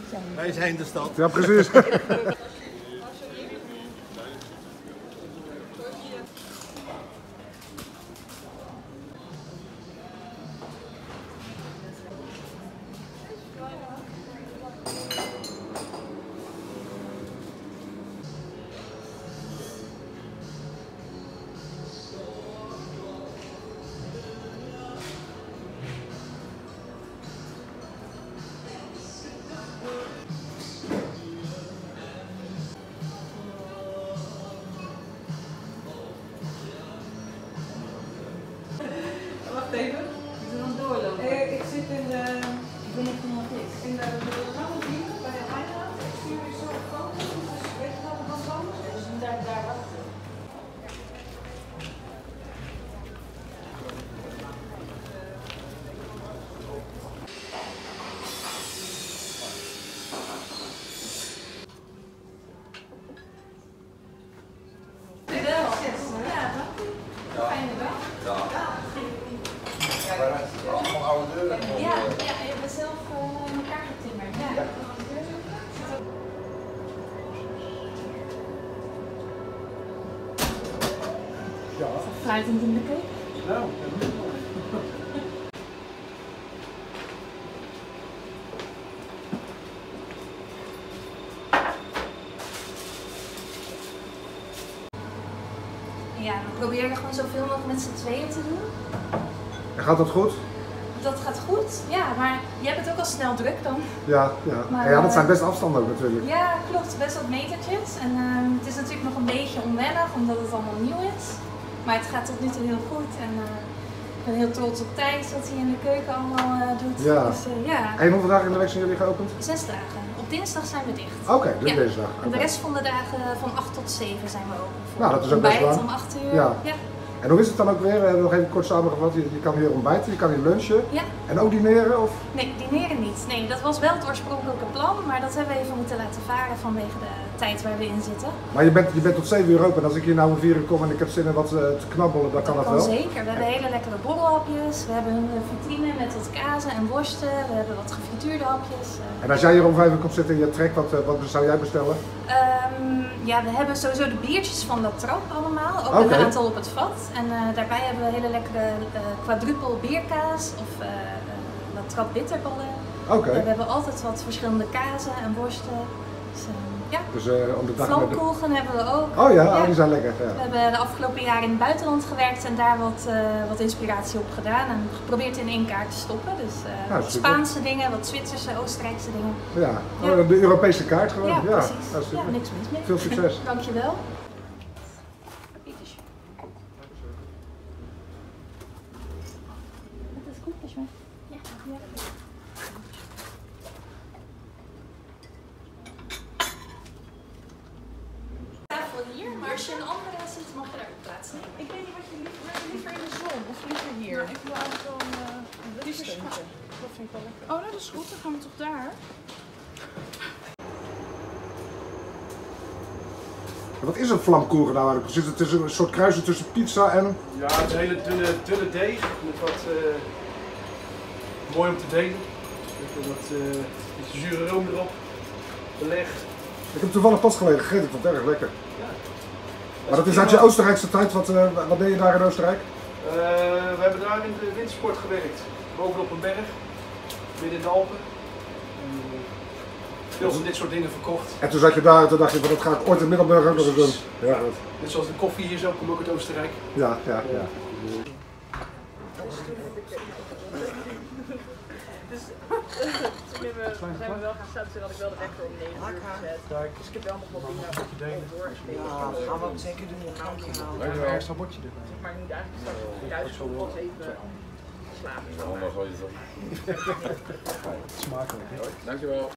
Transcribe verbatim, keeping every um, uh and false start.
zijn. Wij zijn de stad. Ja, precies. Wacht even. Ik doe dan doorlopen. Eh, ik zit in de... Ik weet niet hoe het is. In de lange bier bij de Heiland. Ik stuur je zo foto's. Dus weet je wat er dan van is? Dus daar, daar wachten. Allemaal oude deuren. Ja, ja, je hebt zelf uh, in elkaar getimmerd. Ja. Ja. Ja. Fluitend in de keuken. Nou. Ja, we proberen gewoon zoveel mogelijk met z'n tweeën te doen. En gaat dat goed? Dat gaat goed, ja, maar je hebt het ook al snel druk dan. Ja, ja. Maar, Ja, dat zijn best afstanden ook natuurlijk. Ja, klopt, best wat metertjes. En uh, het is natuurlijk nog een beetje onwennig omdat het allemaal nieuw is. Maar het gaat tot nu toe heel goed. En uh, ik ben heel trots op Thijs wat hij in de keuken allemaal uh, doet. Ja. Dus, uh, ja. En hoeveel dagen in de week zijn jullie geopend? Zes dagen. Op dinsdag zijn we dicht. Oké, okay, dus ja. dinsdag. En de rest van de dagen van acht tot zeven zijn we open. Voor nou, dat is ook best ontbijt lang. om acht uur. Ja. Ja. En hoe is het dan ook weer? We hebben nog even kort samengevat. Je, je kan hier ontbijten, je kan hier lunchen. Ja. En ook dineren? Of? Nee, dineren niet. Nee, dat was wel het oorspronkelijke plan, maar dat hebben we even moeten laten varen vanwege de tijd waar we in zitten. Maar je bent, je bent tot zeven uur open en als ik hier nou om vier uur kom en ik heb zin in wat uh, te knabbelen, dan kan dat, dat wel? kan zeker. We hebben hele lekkere borrelhapjes, we hebben een vitrine met wat kazen en worsten, we hebben wat gefrituurde hapjes. Uh, en als jij hier om vijf uur komt zitten en je trekt, wat, uh, wat zou jij bestellen? Um, ja, we hebben sowieso de biertjes van La Trappe allemaal, ook okay. Een aantal op het vat. En uh, daarbij hebben we hele lekkere uh, quadruple bierkaas of uh, uh, La Trappe bitterballen. Okay. Uh, we hebben altijd wat verschillende kazen en worsten. Dus, uh, ja. Dus uh, om de dag Vlamkoegen de... hebben we ook. Oh ja, ja. Oh, die zijn lekker. Ja. We hebben de afgelopen jaren in het buitenland gewerkt en daar wat, uh, wat inspiratie op gedaan en geprobeerd in één kaart te stoppen. Dus uh, ja, wat Spaanse dingen, wat Zwitserse, Oostenrijkse dingen. Ja, ja. De Europese kaart gewoon. Ja, ja precies. Ja, niks mis mee. Veel succes. Dankjewel. Het is goed, Kashmir. Ja. Ja. Hier, maar als je een andere zit, mag je daar ook plaatsnemen. Ik weet niet wat je liever, liever in de zon of liever hier. Nou, ik wil eigenlijk wel een uh, ruststeuntje. Dat vind ik wel lekker. Oh, dat is goed, dan gaan we toch daar. Wat is een vlamkoegen nou eigenlijk precies? Het is een soort kruising tussen pizza en... Ja, het is een hele dunne, dunne deeg met wat uh, mooi om te delen. Met wat uh, beetje zure room erop, beleg. Ik heb toevallig pas geleden gegeten, ik vond het erg lekker. Ja. Maar dat is uit je Oostenrijkse tijd, wat, uh, wat deed je daar in Oostenrijk? Uh, we hebben daar in de wintersport gewerkt, bovenop een berg, midden in de Alpen. En, uh, veel van dit soort dingen verkocht. En toen zat je daar en toen dacht je, dat ga ik ooit in Middelburg ook nog eens doen. Ja, ja. Net zoals de koffie hier zo, kom ook uit Oostenrijk. Ja, ja, ja. Dus toen zijn we wel gaan staan, toen had ik wel de wekker om negen uur gezet. Dus ik heb wel nog wat dingen doorgespeeld. Ja, gaan we ook zeker doen. We hebben een extra bordje erbij. Maar ik moet eigenlijk straks thuis gewoon pas even slapen. Anders wil je het Smakelijk. Dankjewel.